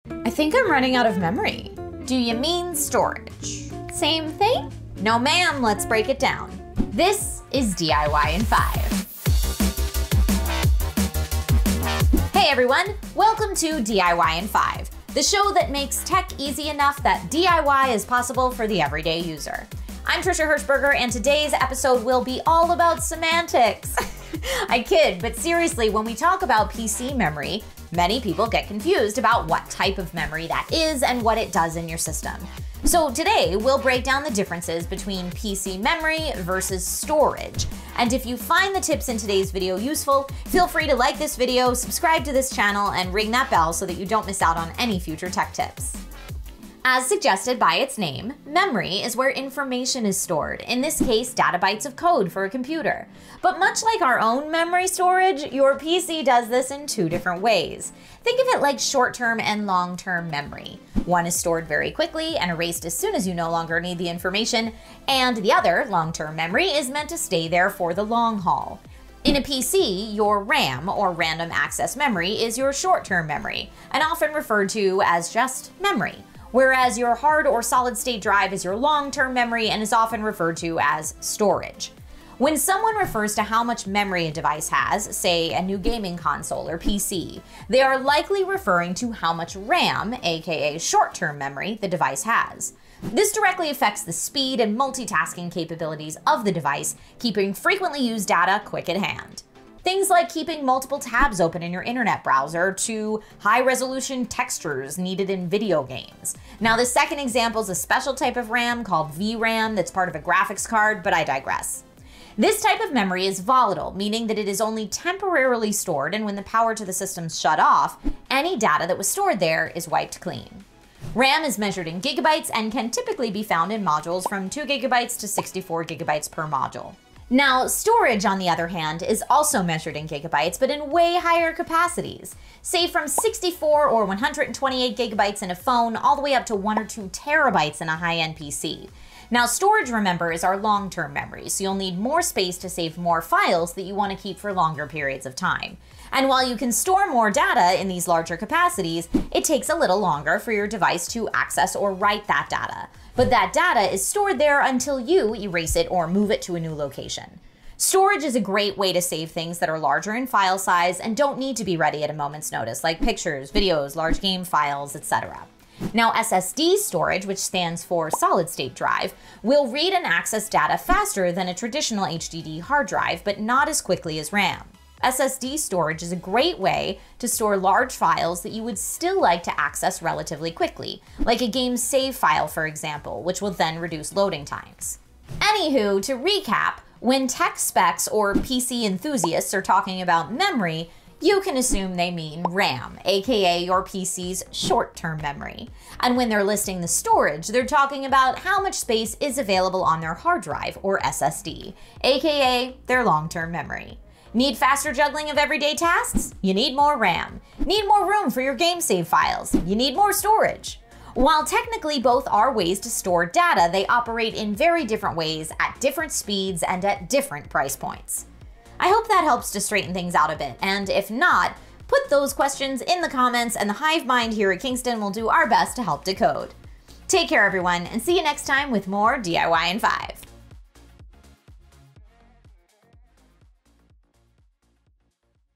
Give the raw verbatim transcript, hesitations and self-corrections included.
I think I'm running out of memory. Do you mean storage? Same thing? No ma'am, let's break it down. This is D I Y in five. Hey everyone, welcome to D I Y in five, the show that makes tech easy enough that D I Y is possible for the everyday user. I'm Trisha Hirschberger, and today's episode will be all about semantics. I kid, but seriously, when we talk about P C memory, many people get confused about what type of memory that is and what it does in your system. So today, we'll break down the differences between P C memory versus storage. And if you find the tips in today's video useful, feel free to like this video, subscribe to this channel, and ring that bell so that you don't miss out on any future tech tips. As suggested by its name, memory is where information is stored, in this case, data bytes of code for a computer. But much like our own memory storage, your P C does this in two different ways. Think of it like short-term and long-term memory. One is stored very quickly and erased as soon as you no longer need the information, and the other, long-term memory, is meant to stay there for the long haul. In a P C, your RAM, or random access memory, is your short-term memory, and often referred to as just memory. Whereas your hard or solid state drive is your long-term memory and is often referred to as storage. When someone refers to how much memory a device has, say a new gaming console or P C, they are likely referring to how much RAM, aka short-term memory, the device has. This directly affects the speed and multitasking capabilities of the device, keeping frequently used data quick at hand. Things like keeping multiple tabs open in your internet browser to high-resolution textures needed in video games. Now, the second example is a special type of RAM called V RAM that's part of a graphics card, but I digress. This type of memory is volatile, meaning that it is only temporarily stored, and when the power to the system's shut off, any data that was stored there is wiped clean. RAM is measured in gigabytes and can typically be found in modules from two gigabytes to sixty-four gigabytes per module. Now, storage, on the other hand, is also measured in gigabytes, but in way higher capacities. Say from sixty-four or one hundred twenty-eight gigabytes in a phone all the way up to one or two terabytes in a high-end P C. Now, storage, remember, is our long-term memory, so you'll need more space to save more files that you want to keep for longer periods of time. And while you can store more data in these larger capacities, it takes a little longer for your device to access or write that data. But that data is stored there until you erase it or move it to a new location. Storage is a great way to save things that are larger in file size and don't need to be ready at a moment's notice, like pictures, videos, large game files, et cetera. Now, S S D storage, which stands for solid state drive, will read and access data faster than a traditional H D D hard drive, but not as quickly as RAM. S S D storage is a great way to store large files that you would still like to access relatively quickly, like a game's save file, for example, which will then reduce loading times. Anywho, to recap, when tech specs or P C enthusiasts are talking about memory, you can assume they mean RAM, aka your P C's short-term memory. And when they're listing the storage, they're talking about how much space is available on their hard drive, or S S D, aka their long-term memory. Need faster juggling of everyday tasks? You need more RAM. Need more room for your game save files? You need more storage. While technically both are ways to store data, they operate in very different ways at different speeds and at different price points. I hope that helps to straighten things out a bit, and if not, put those questions in the comments and the hive mind here at Kingston will do our best to help decode. Take care everyone, and see you next time with more D I Y in five.